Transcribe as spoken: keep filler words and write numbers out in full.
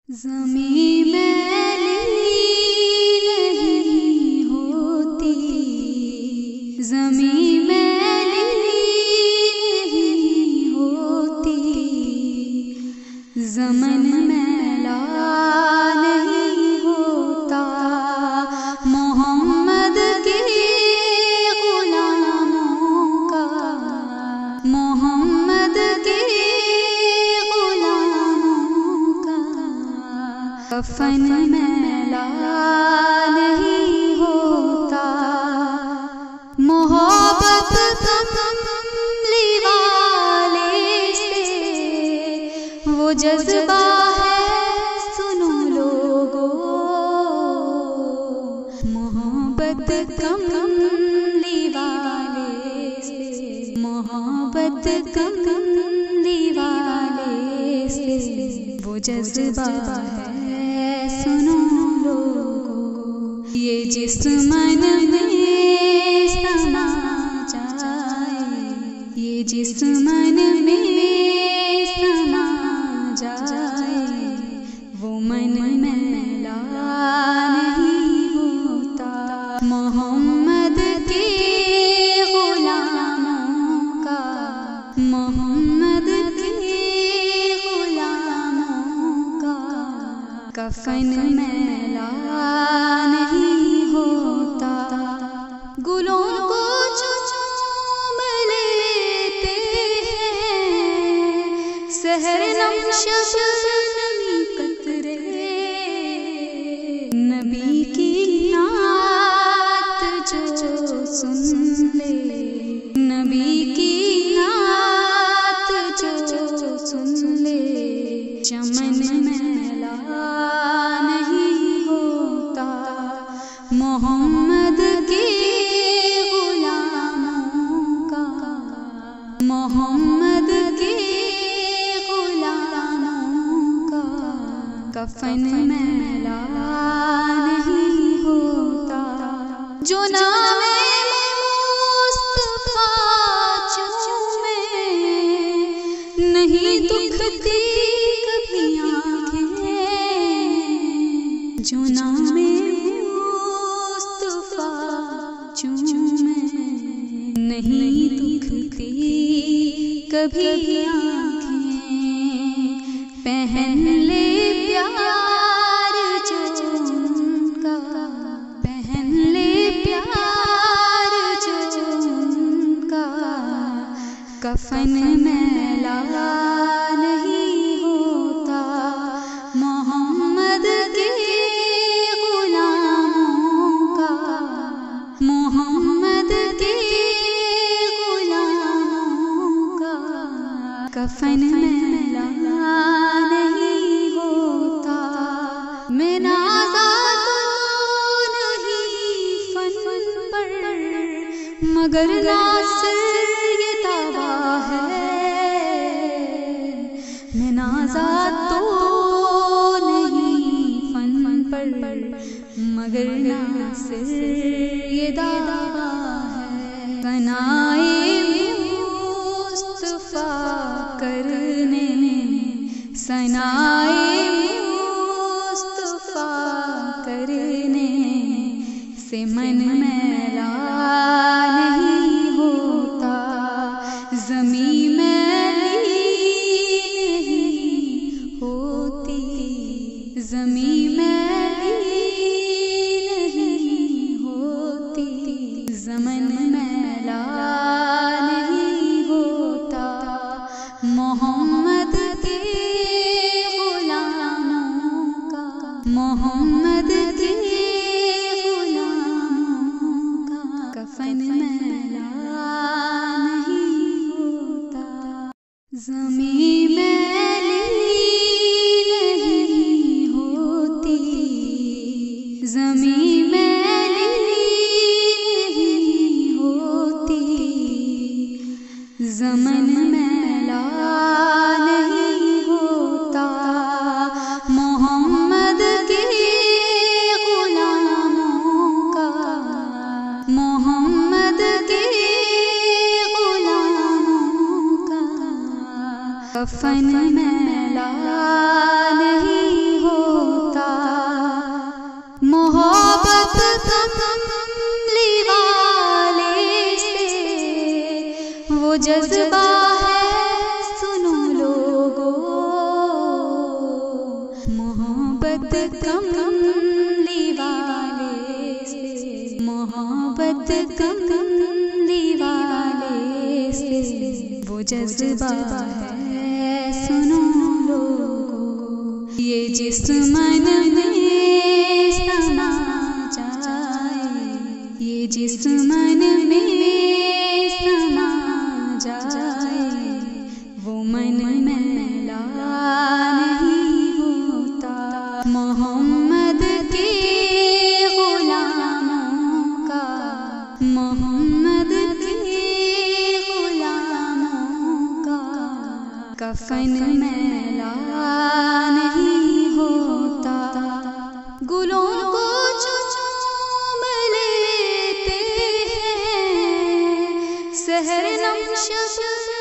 زمیں میلی نہیں ہوتی، زمیں میلی نہیں ہوتی، زمن میلا نہیں ہوتا، محمد کے غلاموں کا، محمد کے کفن میلا نہیں ہوتا، محبت کملی والے سے وہ جذبہ ہے، سنو لوگو، محبت کملی والے سے، محبت کملی والے سے وہ جذبہ ہے، سنو لوگو، یہ جسم من میں سما جائے، یہ جسم من میں سما جائے، وہ من میلا نہیں ہوتا، محمد کے غلاموں کا، محمد کے غلاموں کا کفن میلا نہیں ہوتا، گلوں کو چوم لیتے ہیں سحر نم شبنمی قطرے، نبی کی نعت جو سن لے، نبی کی نعت جو سن لے، چمن میلا نہیں ہوتا، محمد کے غلاموں کا، محمد کے غلاموں کا کفن میلا نہیں ہوتا، جو نام مصطفیٰ چومے نہیں دکھتی کبھی آنکھیں، جو نام مصطفیٰ چومے نہیں دکھتی کبھی آنکھیں، پہن لے پیار جو ان کا، پہن لے پیار جو ان کا کفن میلا نہیں ہوتا، محمد کے غلاموں کا، محمد کے غلاموں کا کفن میلا نہیں ہوتا، میں نازا تو نہیں فن پر، مگر ناصر یہ دعویٰ ہے، میں نازا تو نہیں فن پر، مگر ناصر یہ دعویٰ ہے، ثنائے مصطفیٰ کرنے، ثنائے مصطفیٰ کرنے سے من میلا نہیں ہوتا، زمیں میلی نہیں ہوتی، زمیں میلی نہیں ہوتی، زمن میلا نہیں ہوتا، محمد کے غلاموں کا، محمد کے غلاموں کا کفن میلا نہیں ہوتا، زمیں میلی نہیں ہوتی، زمیں میلی نہیں ہوتی، زمن میلا نہیں ہوتا، محمد کے جذبہ ہے سنو لوگو، محبت کملی والے سے، محبت کملی والے سے، وہ جذبہ ہے سنو لوگو، یہ جس من میں سما جائے، یہ جس من میں سما جائے، وہ من میلا نہیں ہوتا، محمد کے غلاموں کا، محمد کے غلاموں کا کفن میلا نہیں ہوتا، گلوں کو چوم لیتے ہیں سحر نم شب